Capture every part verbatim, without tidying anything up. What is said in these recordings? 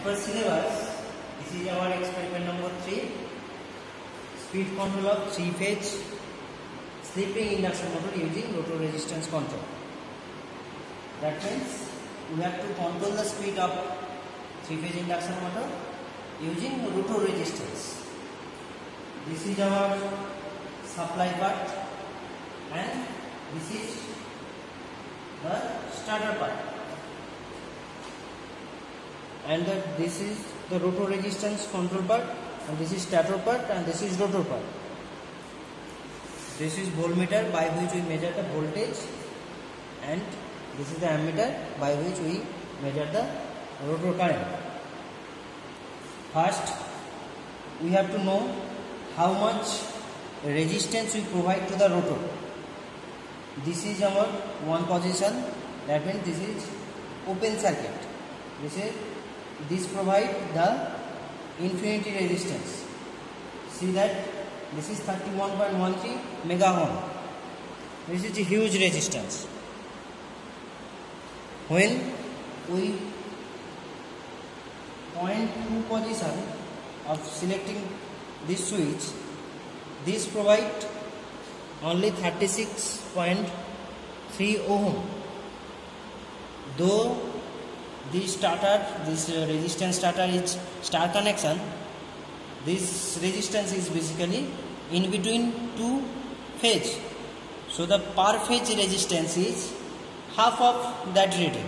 per syllabus, this is our experiment number three. Speed control of three-phase slip-ring induction motor using rotor resistance control. That means we have to control the speed of three-phase induction motor using rotor resistance. This is our supply part and this is the starter part. And the, this is the rotor resistance control part, and this is stator part, and this is rotor part. This is voltmeter by which we measure the voltage, and this is the ammeter by which we measure the rotor current. First, we have to know how much resistance we provide to the rotor. This is our one position, that means this is open circuit. This is this provide the infinity resistance. See that this is thirty-one point one three mega ohm. This is a huge resistance. When we point two position of selecting this switch, this provide only thirty-six point three ohm. Though this starter, this uh, resistance starter is star connection, this resistance is basically in between two phase. So the per phase resistance is half of that reading.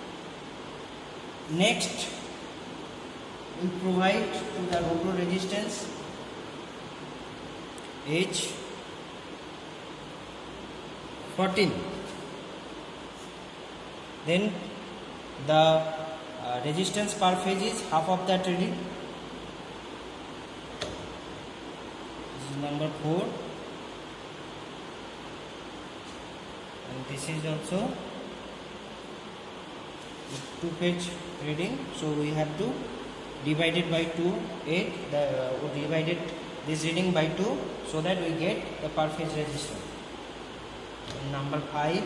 Next, we provide to the rotor resistance H fourteen. Then the uh, resistance per phase is half of that reading. This is number four, and this is also two phase reading. So we have to divide it by two, eight. The uh, we divided this reading by two, so that we get the per phase resistance. And number five.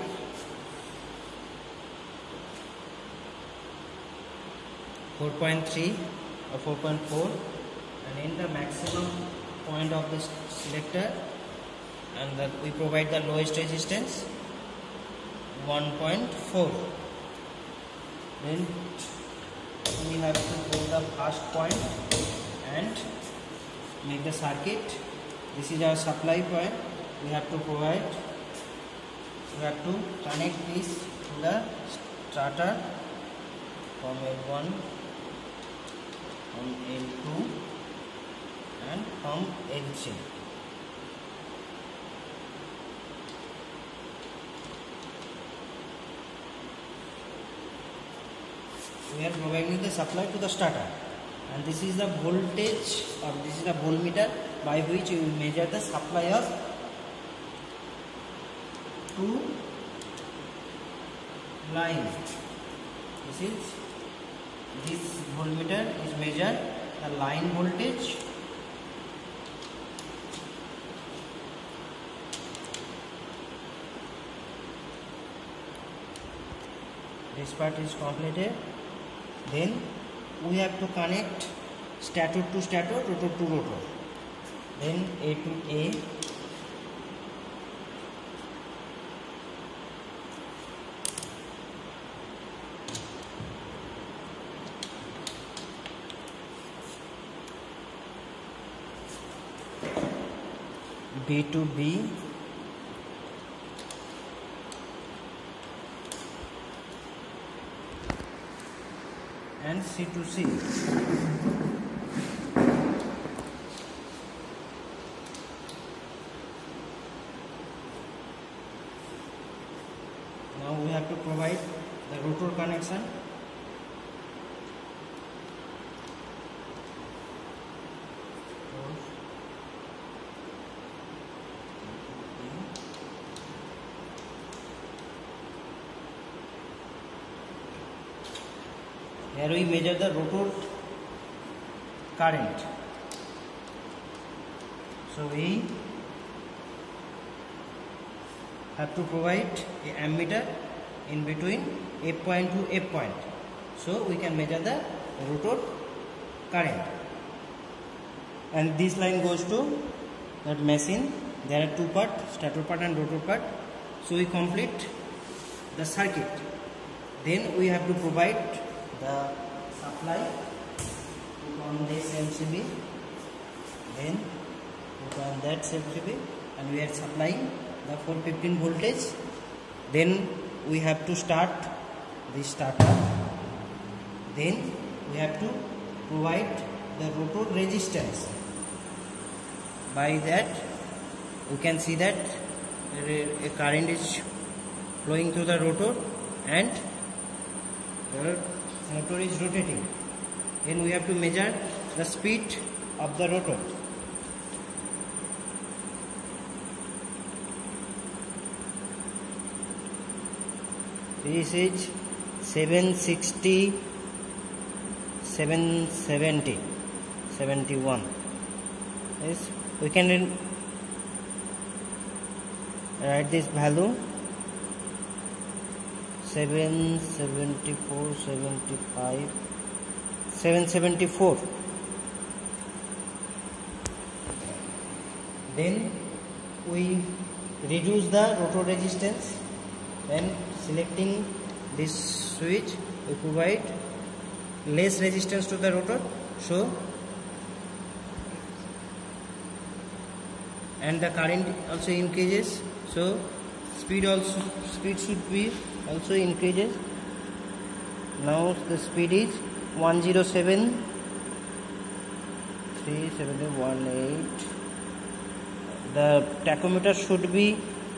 four point three or four point four, and in the maximum point of this selector, and that we provide the lowest resistance one point four. Then we have to go the first point and make the circuit. This is our supply point. We have to provide, we have to connect this to the starter from L one, from L two, and from L three. We are providing the supply to the starter, and this is the voltage, or this is the voltmeter by which we measure the supply of two lines. This is this voltmeter is measure the line voltage this part is completed. Then we have to connect stator to stator, rotor to rotor. Then A to A, B to B, and C to C. Now we have to provide the rotor connection. Here we measure the rotor current. So we have to provide a ammeter in between F point to F point. so we can measure the rotor current. And this line goes to that machine. There are two parts, stator part and rotor part. So we complete the circuit. Then we have to provide the supply on this M C B. Then put on that M C B, and we are supplying the four fifteen voltage. Then we have to start the starter. Then we have to provide the rotor resistance. By that we can see that a current is flowing through the rotor and the motor is rotating. Then we have to measure the speed of the rotor. This is seven sixty, seven seventy, seventy-one. Yes, we can write this value seven seventy-four, seventy-five, seven seventy-four. Then we reduce the rotor resistance. When selecting this switch, we provide less resistance to the rotor, so and the current also increases, so speed also speed should be also increases. Now the speed is one oh seven, three seven one eight. The tachometer should be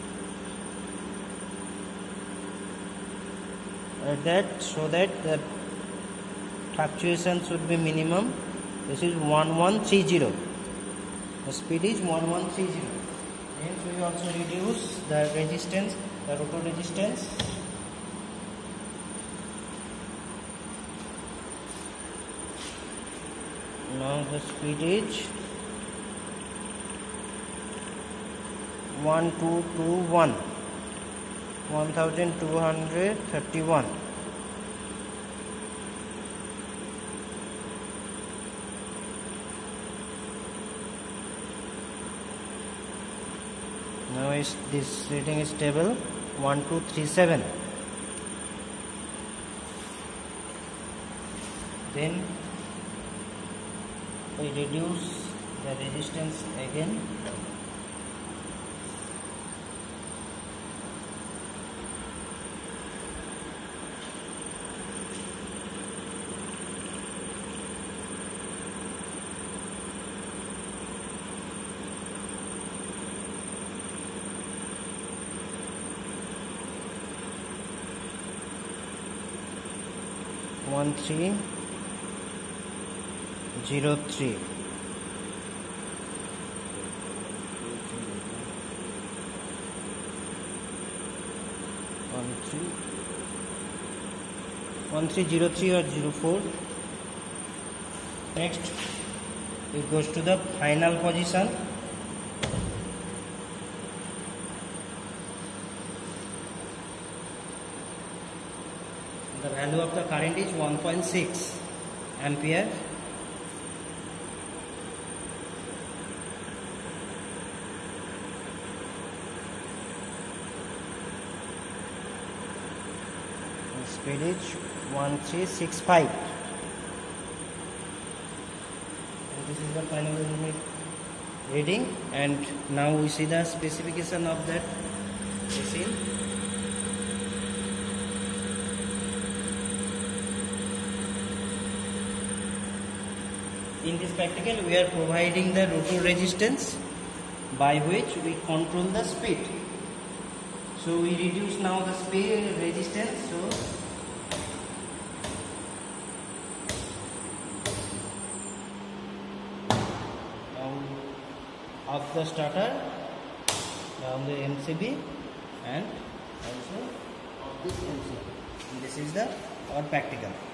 at that, so that the fluctuation should be minimum. This is one one three zero. The speed is one one three zero. Then we also reduce the resistance, the rotor resistance. Now the speed is one two two one, one thousand two hundred thirty-one. Now is this reading is stable, one two three seven. Then we reduce the resistance again. One three zero three. One three one three zero three or zero four. Next, it goes to the final position. The value of the current is one point six ampere. The speed is one three six five. And this is the final reading. And now we see the specification of that machine. In this practical, we are providing the rotor resistance by which we control the speed. So we reduce now the speed resistance. So down of the starter, down the M C B, and also of this M C B. And this is the our practical.